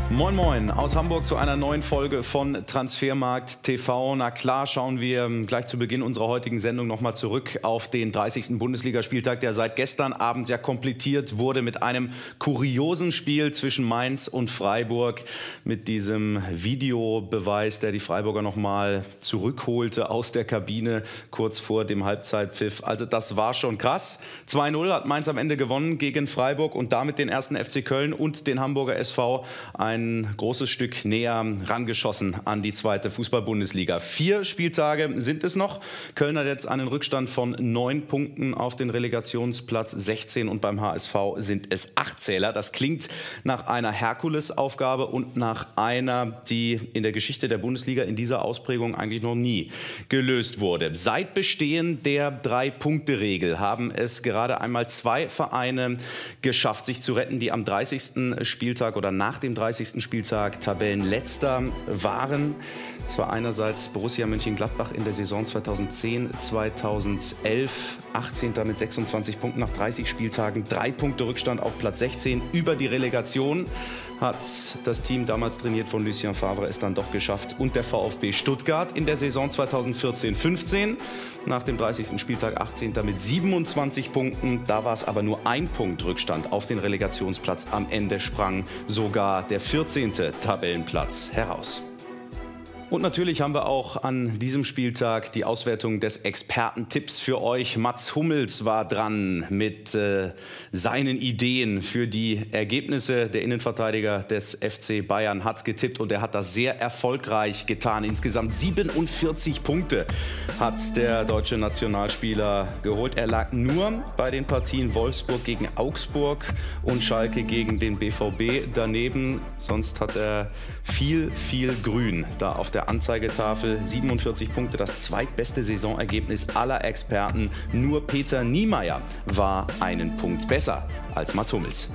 Moin Moin aus Hamburg zu einer neuen Folge von Transfermarkt TV. Na klar schauen wir gleich zu Beginn unserer heutigen Sendung nochmal zurück auf den 30. Bundesligaspieltag, der seit gestern Abend ja komplettiert wurde mit einem kuriosen Spiel zwischen Mainz und Freiburg. Mit diesem Videobeweis, der die Freiburger nochmal zurückholte aus der Kabine kurz vor dem Halbzeitpfiff. Also das war schon krass. 2:0 hat Mainz am Ende gewonnen gegen Freiburg und damit den ersten FC Köln und den Hamburger SV ein großes Stück näher rangeschossen an die zweite Fußball-Bundesliga. 4 Spieltage sind es noch. Köln hat jetzt einen Rückstand von 9 Punkten auf den Relegationsplatz 16 und beim HSV sind es 8 Zähler. Das klingt nach einer Herkulesaufgabe und nach einer, die in der Geschichte der Bundesliga in dieser Ausprägung eigentlich noch nie gelöst wurde. Seit Bestehen der 3-Punkte-Regel haben es gerade einmal 2 Vereine geschafft, sich zu retten, die am 30. Spieltag oder nach dem 30. Spieltag Tabellenletzter waren. Das war einerseits Borussia Mönchengladbach in der Saison 2010/2011, 18. mit 26 Punkten nach 30 Spieltagen, 3 Punkte Rückstand auf Platz 16. Über die Relegation hat das Team, damals trainiert von Lucien Favre, es dann doch geschafft. Und der VfB Stuttgart in der Saison 2014/15, nach dem 30. Spieltag 18. mit 27 Punkten. Da war es aber nur 1 Punkt Rückstand auf den Relegationsplatz. Am Ende sprang sogar der 14. Tabellenplatz heraus. Und natürlich haben wir auch an diesem Spieltag die Auswertung des Expertentipps für euch. Mats Hummels war dran mit seinen Ideen für die Ergebnisse. Der Innenverteidiger des FC Bayern hat getippt und er hat das sehr erfolgreich getan. Insgesamt 47 Punkte hat der deutsche Nationalspieler geholt. Er lag nur bei den Partien Wolfsburg gegen Augsburg und Schalke gegen den BVB daneben. Sonst hat er viel Grün da auf der Anzeigetafel. 47 Punkte, das zweitbeste Saisonergebnis aller Experten. Nur Peter Niemeyer war einen Punkt besser als Mats Hummels.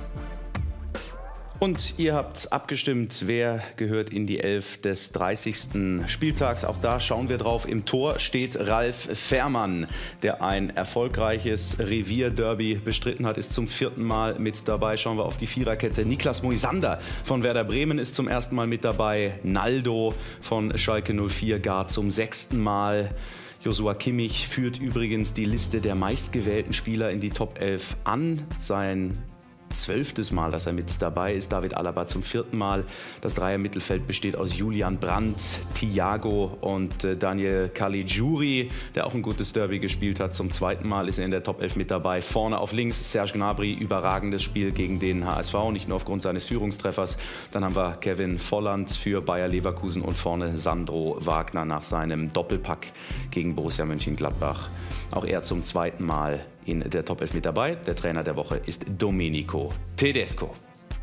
Und ihr habt abgestimmt, wer gehört in die 11 des 30. Spieltags. Auch da schauen wir drauf. Im Tor steht Ralf Fährmann, der ein erfolgreiches Revierderby bestritten hat, ist zum 4. Mal mit dabei. Schauen wir auf die Viererkette. Niklas Moisander von Werder Bremen ist zum 1. Mal mit dabei. Naldo von Schalke 04 gar zum 6. Mal. Joshua Kimmich führt übrigens die Liste der meistgewählten Spieler in die Top 11 an. Sein 12. Mal, dass er mit dabei ist. David Alaba zum 4. Mal. Das Dreier-Mittelfeld besteht aus Julian Brandt, Thiago und Daniel Caligiuri, der auch ein gutes Derby gespielt hat. Zum 2. Mal ist er in der Top 11 mit dabei. Vorne auf links Serge Gnabry, überragendes Spiel gegen den HSV, nicht nur aufgrund seines Führungstreffers. Dann haben wir Kevin Volland für Bayer Leverkusen und vorne Sandro Wagner nach seinem Doppelpack gegen Borussia Mönchengladbach. Auch er zum 2. Mal in der Top 11 mit dabei. Der Trainer der Woche ist Domenico Tedesco.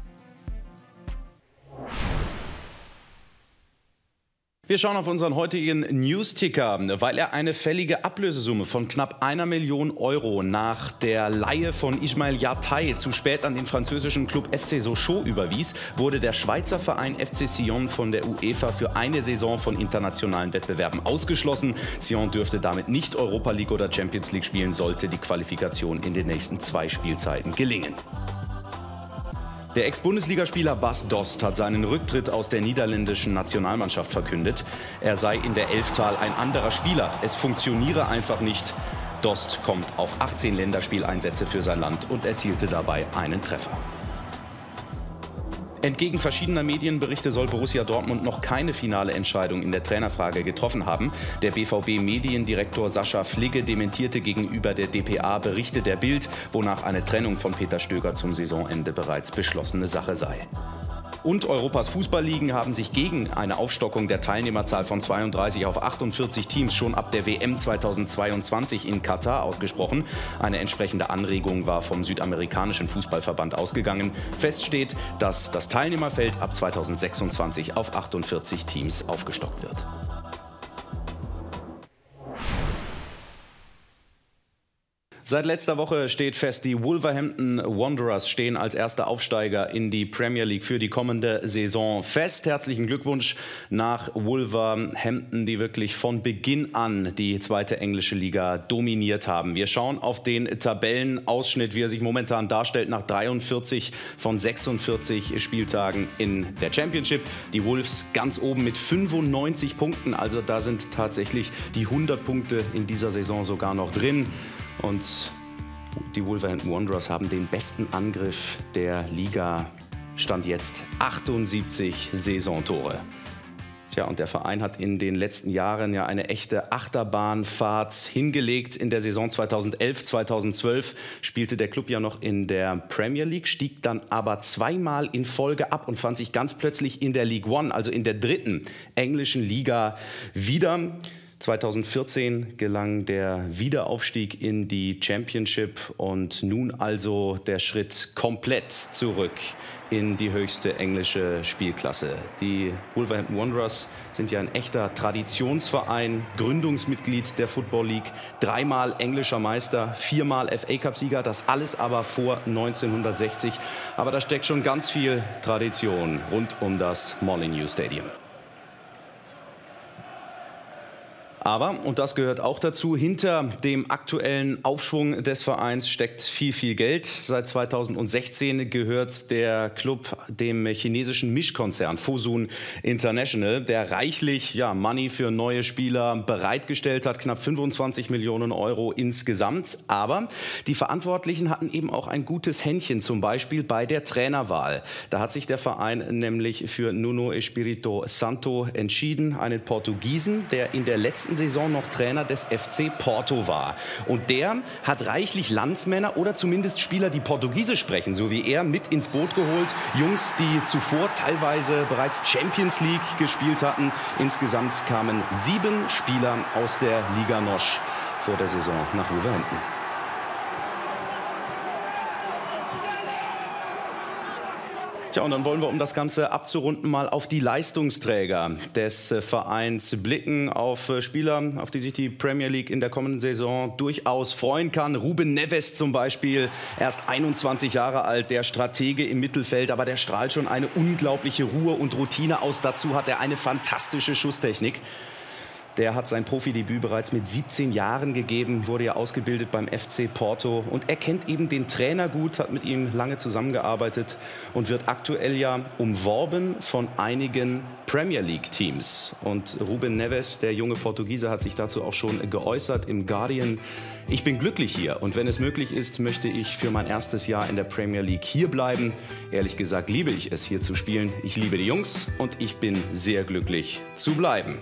Wir schauen auf unseren heutigen News-Ticker, weil er eine fällige Ablösesumme von knapp 1 Million Euro nach der Leihe von Ismail Yatai zu spät an den französischen Club FC Sochaux überwies, wurde der Schweizer Verein FC Sion von der UEFA für eine Saison von internationalen Wettbewerben ausgeschlossen. Sion dürfte damit nicht Europa League oder Champions League spielen, sollte die Qualifikation in den nächsten 2 Spielzeiten gelingen. Der Ex-Bundesligaspieler Bas Dost hat seinen Rücktritt aus der niederländischen Nationalmannschaft verkündet. Er sei in der Elftal ein anderer Spieler. Es funktioniere einfach nicht. Dost kommt auf 18 Länderspieleinsätze für sein Land und erzielte dabei einen Treffer. Entgegen verschiedener Medienberichte soll Borussia Dortmund noch keine finale Entscheidung in der Trainerfrage getroffen haben. Der BVB-Mediendirektor Sascha Fligge dementierte gegenüber der dpa Berichte der Bild, wonach eine Trennung von Peter Stöger zum Saisonende bereits beschlossene Sache sei. Und Europas Fußballligen haben sich gegen eine Aufstockung der Teilnehmerzahl von 32 auf 48 Teams schon ab der WM 2022 in Katar ausgesprochen. Eine entsprechende Anregung war vom südamerikanischen Fußballverband ausgegangen. Fest steht, dass das Teilnehmerfeld ab 2026 auf 48 Teams aufgestockt wird. Seit letzter Woche steht fest, die Wolverhampton Wanderers stehen als erster Aufsteiger in die Premier League für die kommende Saison fest. Herzlichen Glückwunsch nach Wolverhampton, die wirklich von Beginn an die zweite englische Liga dominiert haben. Wir schauen auf den Tabellenausschnitt, wie er sich momentan darstellt nach 43 von 46 Spieltagen in der Championship. Die Wolves ganz oben mit 95 Punkten, also da sind tatsächlich die 100 Punkte in dieser Saison sogar noch drin. Und die Wolverhampton Wanderers haben den besten Angriff der Liga, Stand jetzt 78 Saisontore. Tja, und der Verein hat in den letzten Jahren ja eine echte Achterbahnfahrt hingelegt. In der Saison 2011, 2012 spielte der Club ja noch in der Premier League, stieg dann aber zweimal in Folge ab und fand sich ganz plötzlich in der League One, also in der dritten englischen Liga, wieder. 2014 gelang der Wiederaufstieg in die Championship und nun also der Schritt komplett zurück in die höchste englische Spielklasse. Die Wolverhampton Wanderers sind ja ein echter Traditionsverein, Gründungsmitglied der Football League, dreimal englischer Meister, viermal FA-Cup-Sieger, das alles aber vor 1960. Aber da steckt schon ganz viel Tradition rund um das Molineux Stadium. Aber, und das gehört auch dazu, hinter dem aktuellen Aufschwung des Vereins steckt viel, viel Geld. Seit 2016 gehört der Club dem chinesischen Mischkonzern Fosun International, der reichlich Money für neue Spieler bereitgestellt hat, knapp 25 Millionen Euro insgesamt. Aber die Verantwortlichen hatten eben auch ein gutes Händchen, zum Beispiel bei der Trainerwahl. Da hat sich der Verein nämlich für Nuno Espirito Santo entschieden, einen Portugiesen, der in der letzten Saison noch Trainer des FC Porto war. Und der hat reichlich Landsmänner oder zumindest Spieler, die Portugiesisch sprechen, so wie er, mit ins Boot geholt. Jungs, die zuvor teilweise bereits Champions League gespielt hatten. Insgesamt kamen 7 Spieler aus der Liga NOS vor der Saison nach Wolverhampton. Tja, und dann wollen wir, um das Ganze abzurunden, mal auf die Leistungsträger des Vereins blicken, auf Spieler, auf die sich die Premier League in der kommenden Saison durchaus freuen kann. Ruben Neves zum Beispiel, erst 21 Jahre alt, der Stratege im Mittelfeld, aber der strahlt schon eine unglaubliche Ruhe und Routine aus. Dazu hat er eine fantastische Schusstechnik. Der hat sein Profidebüt bereits mit 17 Jahren gegeben, wurde ja ausgebildet beim FC Porto und er kennt eben den Trainer gut, hat mit ihm lange zusammengearbeitet und wird aktuell ja umworben von einigen Premier League Teams. Und Ruben Neves, der junge Portugiese, hat sich dazu auch schon geäußert im Guardian. Ich bin glücklich hier und wenn es möglich ist, möchte ich für mein erstes Jahr in der Premier League hier bleiben. Ehrlich gesagt liebe ich es, hier zu spielen. Ich liebe die Jungs und ich bin sehr glücklich zu bleiben.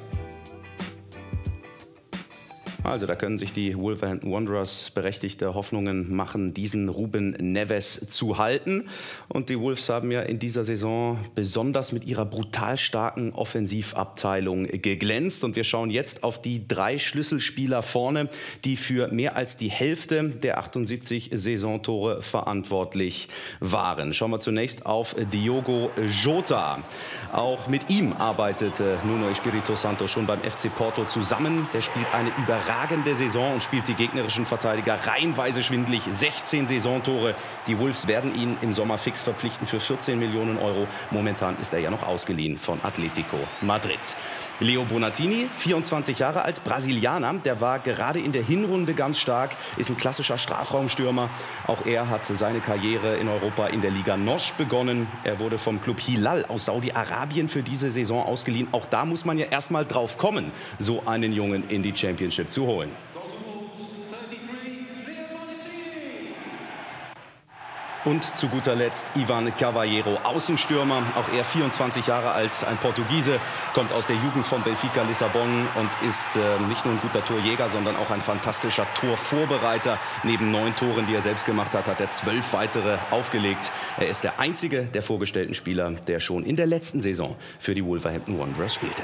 Also da können sich die Wolverhampton Wanderers berechtigte Hoffnungen machen, diesen Ruben Neves zu halten. Und die Wolves haben ja in dieser Saison besonders mit ihrer brutal starken Offensivabteilung geglänzt. Und wir schauen jetzt auf die 3 Schlüsselspieler vorne, die für mehr als die Hälfte der 78 Saisontore verantwortlich waren. Schauen wir zunächst auf Diogo Jota. Auch mit ihm arbeitete Nuno Espirito Santo schon beim FC Porto zusammen. Der spielt eine überragende Saison und spielt die gegnerischen Verteidiger reihenweise schwindlig. 16 Saisontore. Die Wolves werden ihn im Sommer fix verpflichten für 14 Millionen Euro. Momentan ist er ja noch ausgeliehen von Atletico Madrid. Leo Bonatini, 24 Jahre alt, Brasilianer, der war gerade in der Hinrunde ganz stark, ist ein klassischer Strafraumstürmer. Auch er hat seine Karriere in Europa in der Liga NOS begonnen. Er wurde vom Club Hilal aus Saudi-Arabien für diese Saison ausgeliehen. Auch da muss man ja erstmal drauf kommen, so einen Jungen in die Championship zu holen. Und zu guter Letzt Ivan Cavaleiro, Außenstürmer, auch er 24 Jahre alt, ein Portugiese, kommt aus der Jugend von Benfica Lissabon und ist nicht nur ein guter Torjäger, sondern auch ein fantastischer Torvorbereiter. Neben 9 Toren, die er selbst gemacht hat, hat er 12 weitere aufgelegt. Er ist der einzige der vorgestellten Spieler, der schon in der letzten Saison für die Wolverhampton Wanderers spielte.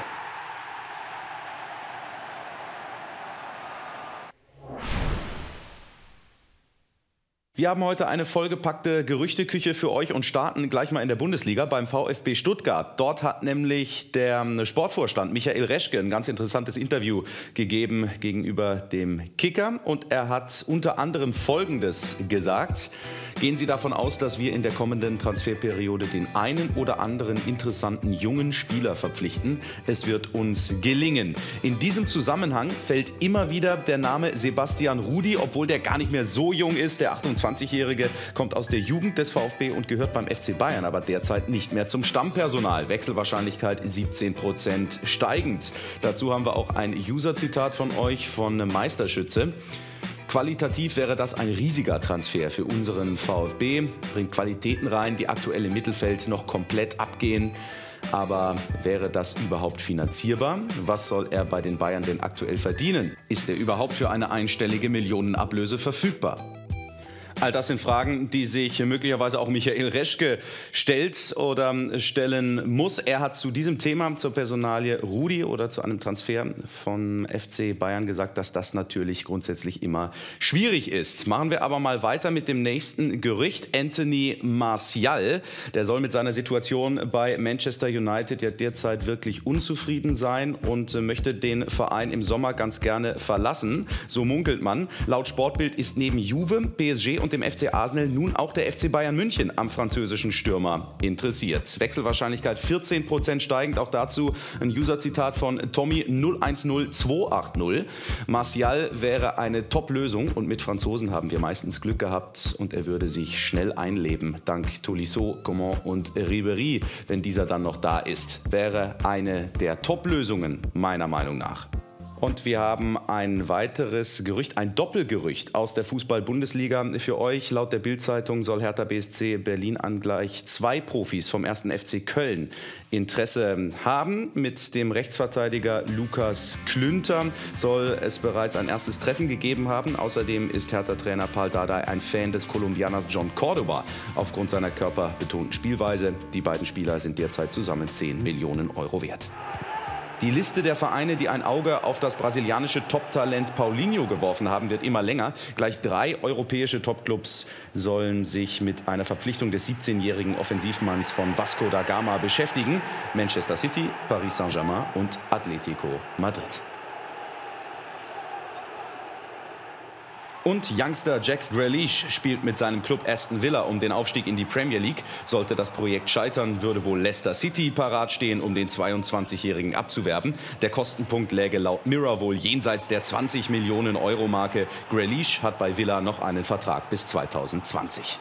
Wir haben heute eine vollgepackte Gerüchteküche für euch und starten gleich mal in der Bundesliga beim VfB Stuttgart. Dort hat nämlich der Sportvorstand Michael Reschke ein ganz interessantes Interview gegeben gegenüber dem Kicker. Und er hat unter anderem Folgendes gesagt: Gehen Sie davon aus, dass wir in der kommenden Transferperiode den einen oder anderen interessanten jungen Spieler verpflichten. Es wird uns gelingen. In diesem Zusammenhang fällt immer wieder der Name Sebastian Rudy, obwohl der gar nicht mehr so jung ist. Der 28-Jährige kommt aus der Jugend des VfB und gehört beim FC Bayern, aber derzeit nicht mehr zum Stammpersonal. Wechselwahrscheinlichkeit 17% steigend. Dazu haben wir auch ein User-Zitat von euch von Meisterschütze. Qualitativ wäre das ein riesiger Transfer für unseren VfB. Bringt Qualitäten rein, die aktuell im Mittelfeld noch komplett abgehen. Aber wäre das überhaupt finanzierbar? Was soll er bei den Bayern denn aktuell verdienen? Ist er überhaupt für eine einstellige Millionenablöse verfügbar? All das sind Fragen, die sich möglicherweise auch Michael Reschke stellt oder stellen muss. Er hat zu diesem Thema, zur Personalie Rudy oder zu einem Transfer von FC Bayern gesagt, dass das natürlich grundsätzlich immer schwierig ist. Machen wir aber mal weiter mit dem nächsten Gerücht. Anthony Martial, der soll mit seiner Situation bei Manchester United ja derzeit wirklich unzufrieden sein und möchte den Verein im Sommer ganz gerne verlassen. So munkelt man. Laut Sportbild ist neben Juve, PSG und dem FC Arsenal nun auch der FC Bayern München am französischen Stürmer interessiert. Wechselwahrscheinlichkeit 14% steigend. Auch dazu ein User-Zitat von Tommy 010280. Martial wäre eine Top-Lösung und mit Franzosen haben wir meistens Glück gehabt und er würde sich schnell einleben. Dank Tolisso, Coman und Ribéry, wenn dieser dann noch da ist, wäre eine der Top-Lösungen meiner Meinung nach. Und wir haben ein weiteres Gerücht, ein Doppelgerücht aus der Fußball-Bundesliga für euch. Laut der Bild-Zeitung soll Hertha BSC Berlin an gleich 2 Profis vom 1. FC Köln Interesse haben. Mit dem Rechtsverteidiger Lukas Klünter soll es bereits ein erstes Treffen gegeben haben. Außerdem ist Hertha-Trainer Paul Dardai ein Fan des Kolumbianers John Cordoba aufgrund seiner körperbetonten Spielweise. Die beiden Spieler sind derzeit zusammen 10 Millionen Euro wert. Die Liste der Vereine, die ein Auge auf das brasilianische Top-Talent Paulinho geworfen haben, wird immer länger. Gleich 3 europäische Topclubs sollen sich mit einer Verpflichtung des 17-jährigen Offensivmanns von Vasco da Gama beschäftigen. Manchester City, Paris Saint-Germain und Atletico Madrid. Und Youngster Jack Grealish spielt mit seinem Club Aston Villa um den Aufstieg in die Premier League. Sollte das Projekt scheitern, würde wohl Leicester City parat stehen, um den 22-Jährigen abzuwerben. Der Kostenpunkt läge laut Mirror wohl jenseits der 20 Millionen Euro Marke. Grealish hat bei Villa noch einen Vertrag bis 2020.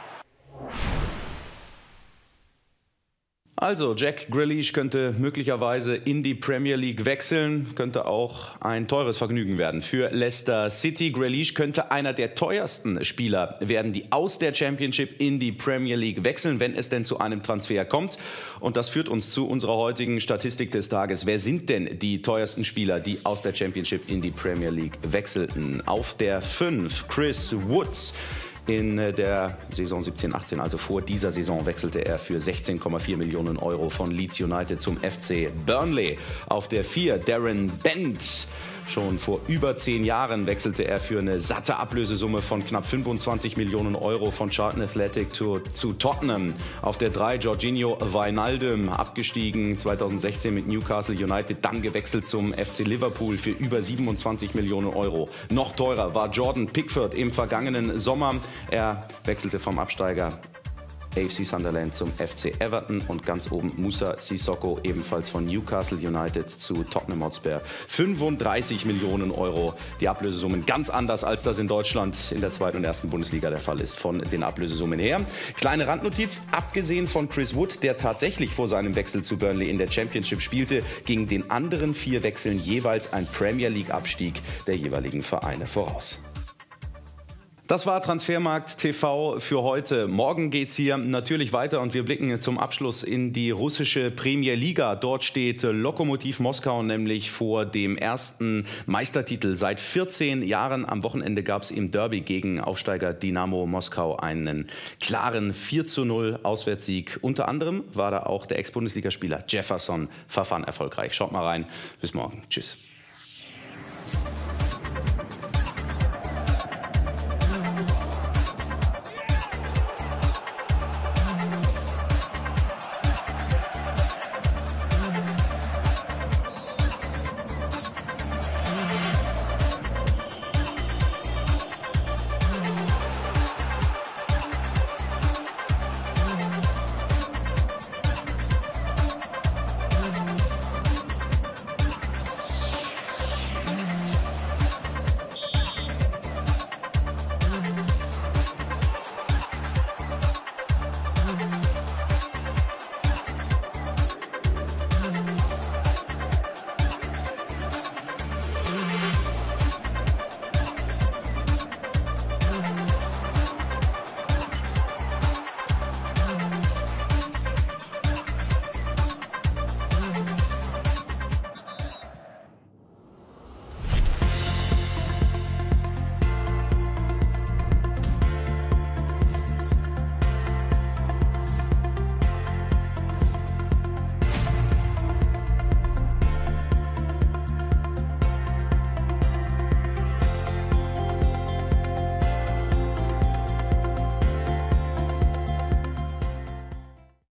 Also Jack Grealish könnte möglicherweise in die Premier League wechseln, könnte auch ein teures Vergnügen werden für Leicester City. Grealish könnte einer der teuersten Spieler werden, die aus der Championship in die Premier League wechseln, wenn es denn zu einem Transfer kommt. Und das führt uns zu unserer heutigen Statistik des Tages. Wer sind denn die teuersten Spieler, die aus der Championship in die Premier League wechselten? Auf der 5 Chris Wood. In der Saison 17/18, also vor dieser Saison, wechselte er für 16,4 Millionen Euro von Leeds United zum FC Burnley. Auf der 4 Darren Bent. Schon vor über 10 Jahren wechselte er für eine satte Ablösesumme von knapp 25 Millionen Euro von Charlton Athletic zu Tottenham. Auf der 3 Jorginho Wijnaldum, abgestiegen 2016 mit Newcastle United, dann gewechselt zum FC Liverpool für über 27 Millionen Euro. Noch teurer war Jordan Pickford im vergangenen Sommer. Er wechselte vom Absteiger AFC Sunderland zum FC Everton und ganz oben Moussa Sissoko, ebenfalls von Newcastle United zu Tottenham Hotspur. 35 Millionen Euro. Die Ablösesummen ganz anders, als das in Deutschland in der 2. und 1. Bundesliga der Fall ist, von den Ablösesummen her. Kleine Randnotiz, abgesehen von Chris Wood, der tatsächlich vor seinem Wechsel zu Burnley in der Championship spielte, ging den anderen 4 Wechseln jeweils ein Premier League-Abstieg der jeweiligen Vereine voraus. Das war Transfermarkt TV für heute. Morgen geht's hier natürlich weiter und wir blicken zum Abschluss in die russische Premier Liga. Dort steht Lokomotiv Moskau nämlich vor dem ersten Meistertitel seit 14 Jahren. Am Wochenende gab es im Derby gegen Aufsteiger Dynamo Moskau einen klaren 4:0 Auswärtssieg. Unter anderem war da auch der Ex-Bundesligaspieler Jefferson Fafan erfolgreich. Schaut mal rein. Bis morgen. Tschüss.